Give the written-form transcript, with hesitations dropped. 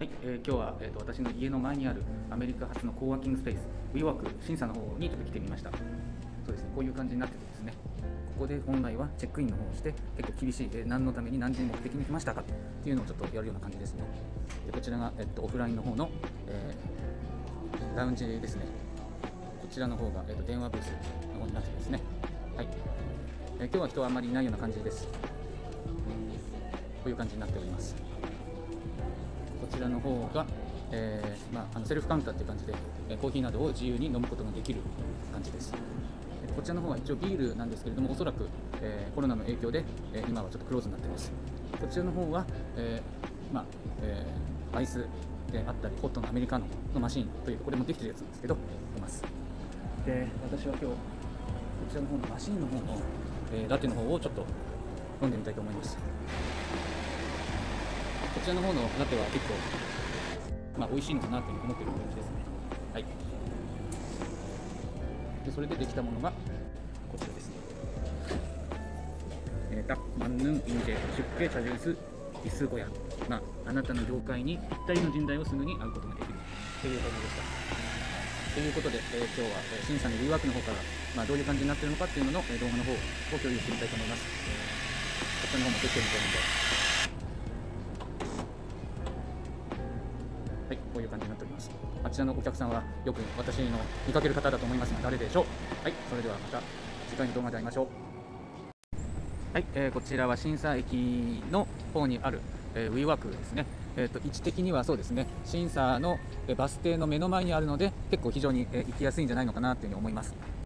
はい、今日は、私の家の前にあるアメリカ発のコーワーキングスペース WeWork 審査の方にちょっと来てみました。そうですね、こういう感じになっててですね、ここで本来はチェックインの方をして結構厳しい、何のために何時目的に来ましたかっていうのをちょっとやるような感じですね。でこちらが、オフラインの方の、ラウンジですね。こちらの方が、電話ブースの方になってますね。はい、今日は人はあまりいないような感じです。こういう感じになっております。こちらの方が、セルフカウンターという感じで、コーヒーなどを自由に飲むことができる感じです。こちらの方は一応ビールなんですけれども、おそらく、コロナの影響で、今はちょっとクローズになっています。こちらの方は、アイスであったりホットのアメリカノのマシンというこれもできているやつなんですけどいます。で私は今日こちらの方のマシンの方の、ラテの方をちょっと飲んでみたいと思います。こちらの方のラテは結構、美味しいのかなと思っている感じですね。はい。でそれでできたものがこちらですね。マンヌンインジェ出家茶ジュースイスゴヤ、あなたの業界にぴったりの人材をすぐに会うことができるという感じでした。ということで、今日は、審査のWeWorkの方から、どういう感じになっているのかっていうのの、動画の方を共有してみたいと思います。こちらの方もできてみたいので、はい、こういう感じになっております。あちらのお客さんはよく私の見かける方だと思いますが誰でしょう。はい、それではまた次回の動画で会いましょう。はい、こちらは審査駅の方にある、WeWork ですね。位置的にはそうですね、審査のバス停の目の前にあるので結構非常に行きやすいんじゃないのかなというふうに思います。